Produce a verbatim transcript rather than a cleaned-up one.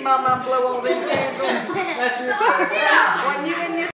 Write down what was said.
Mama blow all them candles? That's your side. When you in this